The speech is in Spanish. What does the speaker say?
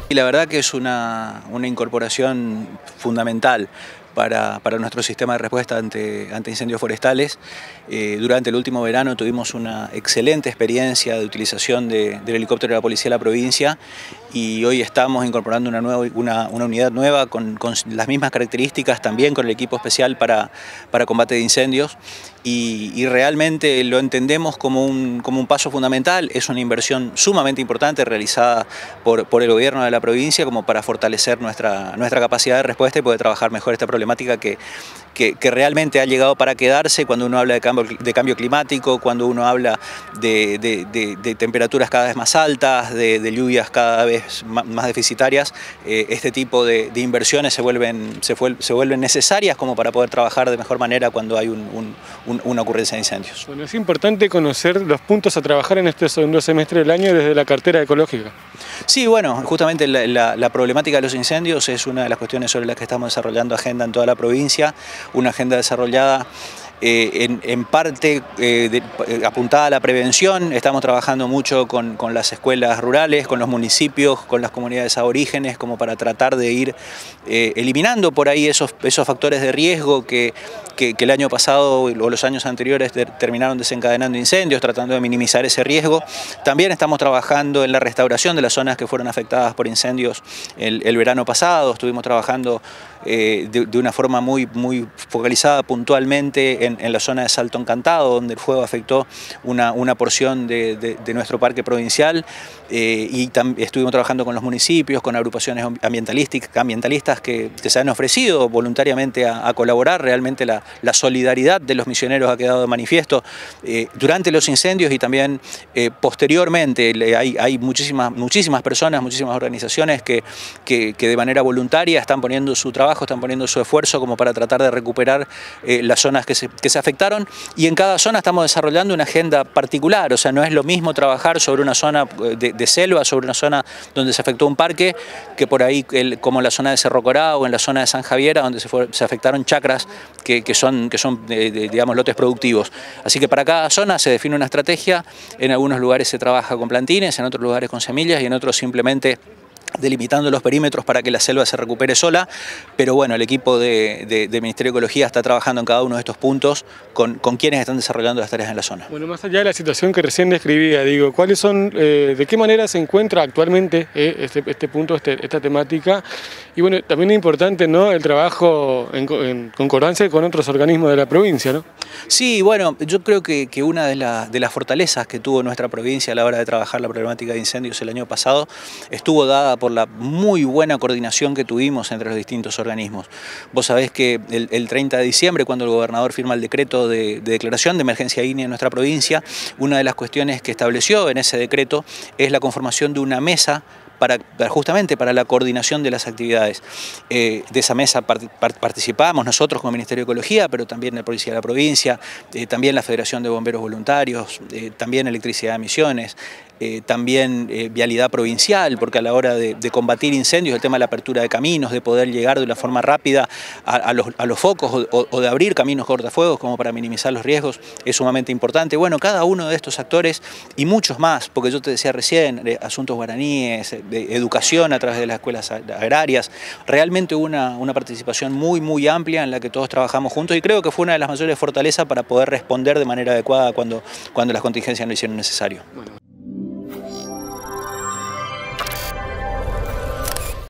Y la verdad que es una incorporación fundamental para nuestro sistema de respuesta ante incendios forestales. Durante el último verano tuvimos una excelente experiencia de utilización del helicóptero de la Policía de la provincia y hoy estamos incorporando una unidad nueva con las mismas características, también con el equipo especial para combate de incendios y realmente lo entendemos como un paso fundamental. Es una inversión sumamente importante realizada por el gobierno de la provincia como para fortalecer nuestra capacidad de respuesta y poder trabajar mejor esta problemática que realmente ha llegado para quedarse cuando uno habla de cambio climático, cuando uno habla de temperaturas cada vez más altas, de lluvias cada vez más deficitarias. Este tipo de inversiones se vuelven necesarias como para poder trabajar de mejor manera cuando hay una ocurrencia de incendios. Bueno, es importante conocer los puntos a trabajar en este segundo semestre del año desde la cartera ecológica. Sí, bueno, justamente la problemática de los incendios es una de las cuestiones sobre las que estamos desarrollando agenda en toda la provincia, una agenda desarrollada en parte apuntada a la prevención. Estamos trabajando mucho con las escuelas rurales, con los municipios, con las comunidades aborígenes, como para tratar de ir eliminando por ahí esos factores de riesgo que el año pasado o los años anteriores terminaron desencadenando incendios, tratando de minimizar ese riesgo. También estamos trabajando en la restauración de las zonas que fueron afectadas por incendios el verano pasado. Estuvimos trabajando de una forma muy focalizada puntualmente en la zona de Salto Encantado, donde el fuego afectó una porción de nuestro parque provincial, y estuvimos trabajando con los municipios, con agrupaciones ambientalistas que se han ofrecido voluntariamente a colaborar. Realmente la solidaridad de los misioneros ha quedado de manifiesto durante los incendios y también posteriormente. Hay muchísimas personas, muchísimas organizaciones que de manera voluntaria están poniendo su trabajo, están poniendo su esfuerzo como para tratar de recuperar las zonas que se afectaron, y en cada zona estamos desarrollando una agenda particular. O sea, no es lo mismo trabajar sobre una zona de selva, sobre una zona donde se afectó un parque, que por ahí como en la zona de Cerro Corá o en la zona de San Javier, donde se afectaron chacras que son digamos, lotes productivos. Así que para cada zona se define una estrategia. En algunos lugares se trabaja con plantines, en otros lugares con semillas y en otros simplemente delimitando los perímetros para que la selva se recupere sola. Pero bueno, el equipo del Ministerio de Ecología está trabajando en cada uno de estos puntos con quienes están desarrollando las tareas en la zona. Bueno, más allá de la situación que recién describía, digo, ¿cuáles son, de qué manera se encuentra actualmente este punto, esta temática? Y bueno, también es importante, ¿no?, el trabajo en concordancia con otros organismos de la provincia, ¿no? Sí, bueno, yo creo que una de las fortalezas que tuvo nuestra provincia a la hora de trabajar la problemática de incendios el año pasado estuvo dada por la muy buena coordinación que tuvimos entre los distintos organismos. Vos sabés que el 30 de diciembre, cuando el gobernador firma el decreto de declaración de emergencia ígnea en nuestra provincia, una de las cuestiones que estableció en ese decreto es la conformación de una mesa justamente para la coordinación de las actividades. De esa mesa participamos nosotros como Ministerio de Ecología, pero también la Policía de la Provincia, también la Federación de Bomberos Voluntarios, también Electricidad de Misiones, también Vialidad Provincial, porque a la hora de combatir incendios, el tema de la apertura de caminos, de poder llegar de una forma rápida a los focos o de abrir caminos cortafuegos como para minimizar los riesgos, es sumamente importante. Bueno, cada uno de estos actores y muchos más, porque yo te decía recién, asuntos guaraníes, de educación a través de las escuelas agrarias, realmente hubo una participación muy amplia en la que todos trabajamos juntos, y creo que fue una de las mayores fortalezas para poder responder de manera adecuada cuando las contingencias lo hicieron necesario. Bueno.